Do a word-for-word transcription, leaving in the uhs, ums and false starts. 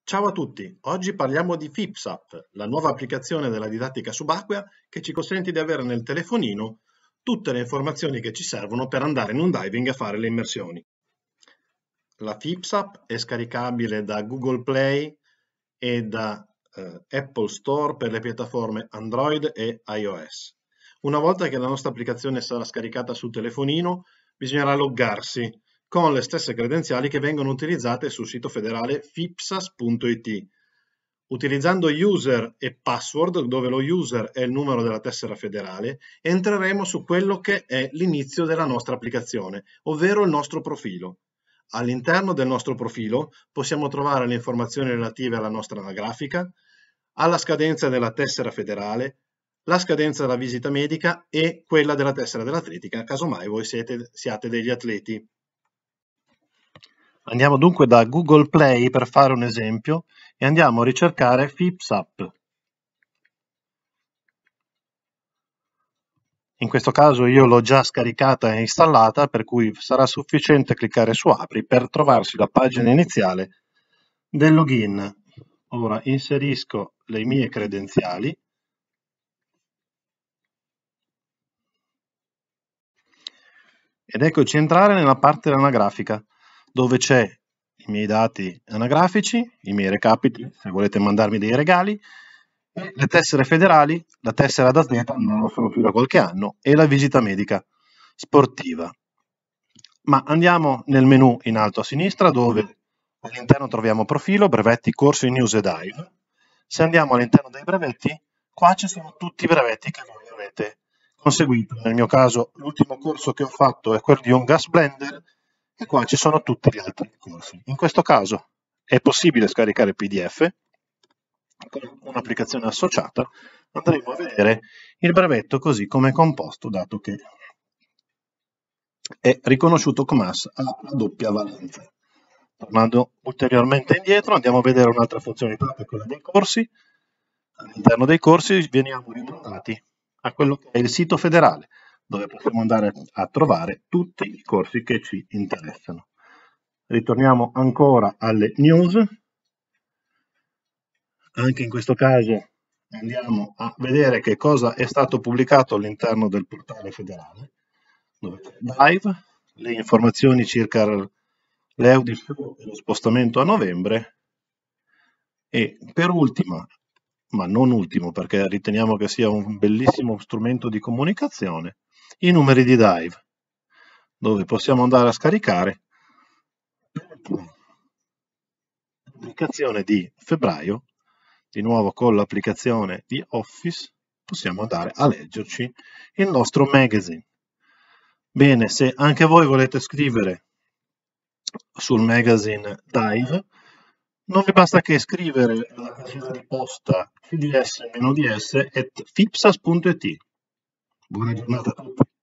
Ciao a tutti, oggi parliamo di FIPSApp, la nuova applicazione della didattica subacquea che ci consente di avere nel telefonino tutte le informazioni che ci servono per andare in un diving e fare le immersioni. La FIPSApp è scaricabile da Google Play e da eh, Apple Store per le piattaforme Android e iOS. Una volta che la nostra applicazione sarà scaricata sul telefonino, bisognerà loggarsi con le stesse credenziali che vengono utilizzate sul sito federale fipsas punto it. Utilizzando user e password, dove lo user è il numero della tessera federale, entreremo su quello che è l'inizio della nostra applicazione, ovvero il nostro profilo. All'interno del nostro profilo possiamo trovare le informazioni relative alla nostra anagrafica, alla scadenza della tessera federale, la scadenza della visita medica e quella della tessera dell'atletica, casomai voi siete, siate degli atleti. Andiamo dunque da Google Play per fare un esempio e andiamo a ricercare FIPSApp. In questo caso io l'ho già scaricata e installata, per cui sarà sufficiente cliccare su Apri per trovarsi la pagina iniziale del login. Ora inserisco le mie credenziali ed eccoci entrare nella parte dell'anagrafica, dove c'è i miei dati anagrafici, i miei recapiti, se volete mandarmi dei regali, e le tessere federali, la tessera d'atleta, non lo sono più da qualche anno, e la visita medica sportiva. Ma andiamo nel menu in alto a sinistra, dove all'interno troviamo profilo, brevetti, corsi, news e dive. Se andiamo all'interno dei brevetti, qua ci sono tutti i brevetti che voi avete conseguito. Nel mio caso l'ultimo corso che ho fatto è quello di un gas blender e qua ci sono tutti gli altri corsi. In questo caso è possibile scaricare P D F con un'applicazione associata. Andremo a vedere il brevetto così come è composto, dato che è riconosciuto come A S a doppia valenza. Tornando ulteriormente indietro, andiamo a vedere un'altra funzionalità, che è quella dei corsi. All'interno dei corsi veniamo rimandati a quello che è il sito federale, dove possiamo andare a trovare tutti i corsi che ci interessano. Ritorniamo ancora alle news. Anche in questo caso andiamo a vedere che cosa è stato pubblicato all'interno del portale federale, dove c'è Dive, le informazioni circa l'Eudi Show e lo spostamento a novembre, e per ultima, ma non ultimo perché riteniamo che sia un bellissimo strumento di comunicazione, i numeri di Dive, dove possiamo andare a scaricare la pubblicazione di febbraio. Di nuovo con l'applicazione di Office possiamo andare a leggerci il nostro magazine. Bene, se anche voi volete scrivere sul magazine Dive, non vi basta che scrivere alla casella di posta c d s-ds at fipsas punto it. Buona giornata a tutti.